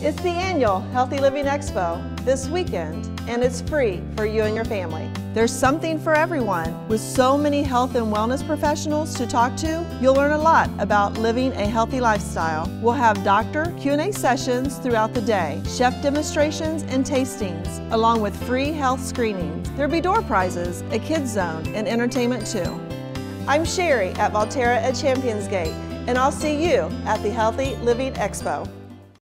It's the annual Healthy Living Expo this weekend, and it's free for you and your family. There's something for everyone. With so many health and wellness professionals to talk to, you'll learn a lot about living a healthy lifestyle. We'll have doctor Q&A sessions throughout the day, chef demonstrations and tastings, along with free health screenings. There'll be door prizes, a kids zone, and entertainment too. I'm Sherry at Volterra at Champions Gate, and I'll see you at the Healthy Living Expo.